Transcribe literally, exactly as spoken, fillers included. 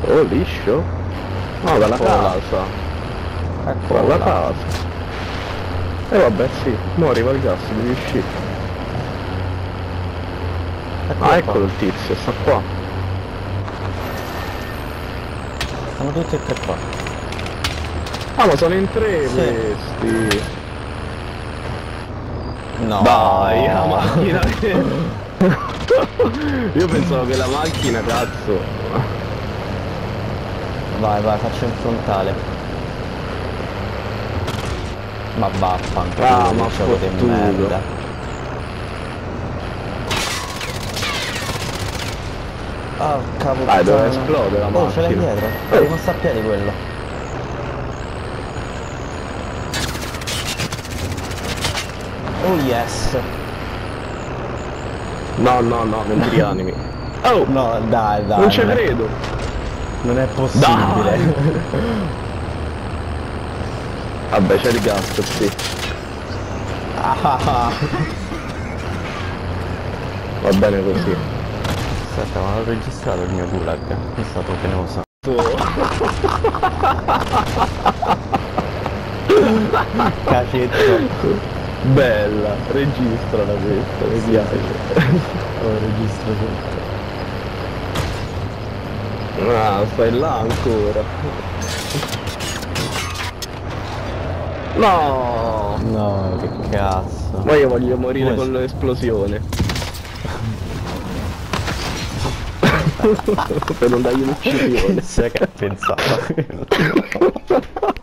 Oh, liscio? No, dalla casa. Ecco Dalla là. casa. E eh, vabbè, sì, mo arriva il gas, devi uscire. Ecco Ah, qua. eccolo il tizio, sta qua. Sono tutti e tre qua. Ah, ma sono in tre Sì. questi. No. Dai, la macchina. Io pensavo che la macchina, cazzo. Vai, vai, faccio in frontale. Ma vaffanculo, Ah, ma che gioco di fottuto. merda. Ah, cavolo. Dai, dove esplode la macchina. Oh, ce l'hai dietro. È rimasto a piedi quello. Oh yes. No, no, no, non ti rianimi. Oh! No, dai, dai. Non ci non è- credo. Non è possibile. Dai. Vabbè, c'è il gas, sì. Ah, Va bene così. aspetta, ma l'ho registrato il mio gulag. È stato penoso. Cacetto. Bella, registrala questa, mi Sì, piace. Lo registro tutto. Ah, stai là ancora. No! No, che cazzo. Ma io voglio morire Come con si- l'esplosione. Per non dargli l'uccisione. Sai che ha pensato?